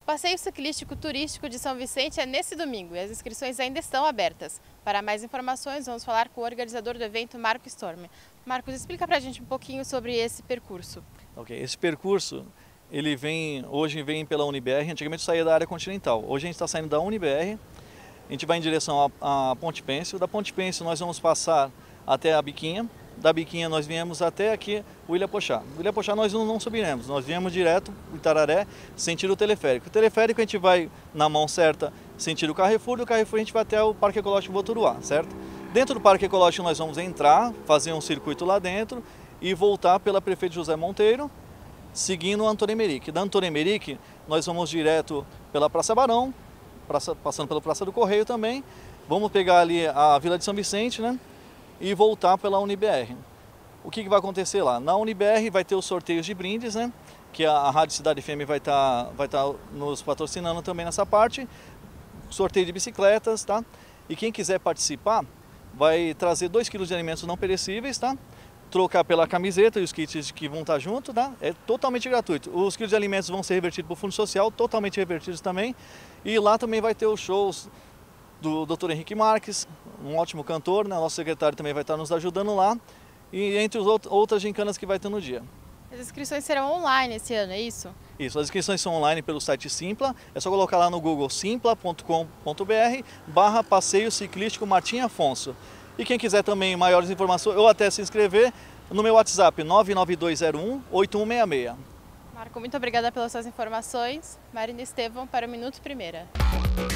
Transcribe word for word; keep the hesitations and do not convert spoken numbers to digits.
O passeio ciclístico turístico de São Vicente é nesse domingo e as inscrições ainda estão abertas. Para mais informações, vamos falar com o organizador do evento, Marcos Storm. Marcos, explica pra gente um pouquinho sobre esse percurso. Ok, esse percurso, ele vem, hoje vem pela U N B R, antigamente saía da área continental. Hoje a gente está saindo da U N B R, a gente vai em direção à, à Ponte Pêncil. Da Ponte Pêncil nós vamos passar até a Biquinha. Da Biquinha nós viemos até aqui o Ilha-Pochá. O Ilha-Pochá nós não, não subiremos, nós viemos direto o Itararé, sentido o teleférico. O teleférico a gente vai na mão certa, sentido o Carrefour, do Carrefour a gente vai até o Parque Ecológico Voturuá, certo? Dentro do Parque Ecológico nós vamos entrar, fazer um circuito lá dentro e voltar pela Prefeito José Monteiro, seguindo o Antônio Emerick. Da Antônio Emerick nós vamos direto pela Praça Barão, praça, passando pela Praça do Correio também, vamos pegar ali a Vila de São Vicente, né? E voltar pela U N B R. O que, que vai acontecer lá? Na U N B R vai ter os sorteios de brindes, né? Que a, a Rádio Cidade F M vai estar tá, vai tá nos patrocinando também nessa parte. Sorteio de bicicletas, tá? E quem quiser participar vai trazer dois quilos de alimentos não perecíveis, tá? Trocar pela camiseta e os kits que vão estar junto, tá? É totalmente gratuito. Os quilos de alimentos vão ser revertidos para o Fundo Social, totalmente revertidos também. E lá também vai ter os shows do doutor Henrique Marques, um ótimo cantor, né? Nosso secretário também vai estar nos ajudando lá, e entre as outras gincanas que vai ter no dia. As inscrições serão online esse ano, é isso? Isso, as inscrições são online pelo site Simpla, é só colocar lá no Google simpla ponto com ponto br barra passeio ciclístico Martim Afonso. E quem quiser também maiores informações, ou até se inscrever, no meu WhatsApp nove nove dois zero um oito um seis seis. Marco, muito obrigada pelas suas informações. Marina Estevão para o Minuto Primeira.